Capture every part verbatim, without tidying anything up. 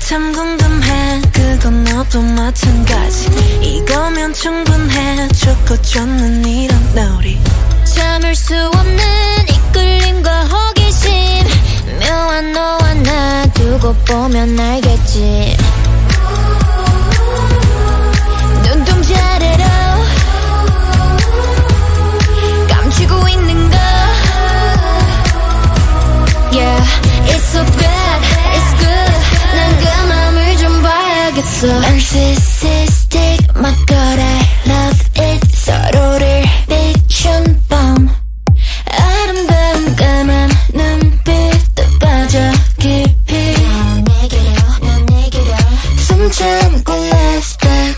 참 궁금해. 그건 너도 마찬가지. 이거면 충분해. 좋고 좋는 이런 놀이. 참을 수 없는 이끌림과 호기심. 묘한 너와 나 두고 보면 알겠지. 눈동자래로 감추고 있는 거. Yeah, it's so bad, it's good. 난 그 맘을 좀 봐야겠어. Narcissistic, my God, I love it. 서로를 비춘 밤. 아름다운 까만 눈빛도 빠져 깊이. 넌 내게로, 넌 내게로. 숨 참고 let's back.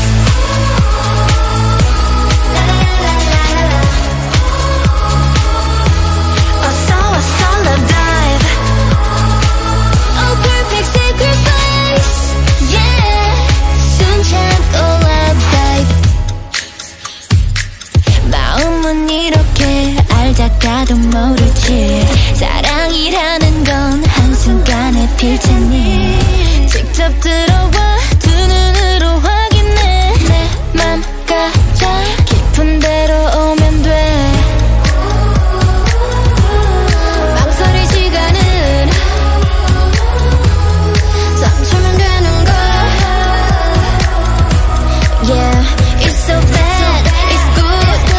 이렇게 알다가도 모르지. 사랑이라는 건 한순간에 필 테니 직접 들어와 두 눈으로 확인해. 내 맘 가장 깊은 데로 오면 돼. 망설일 시간은 삼초면 되는 걸. Yeah, it's so bad, it's good.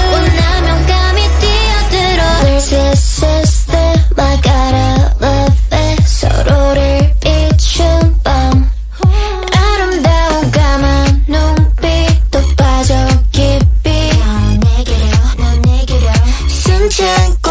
서로를 비춘 밤. 아름다운 까만 눈빛도 빠져 깊이. 넌 내게로, 넌 내게로. 숨 참고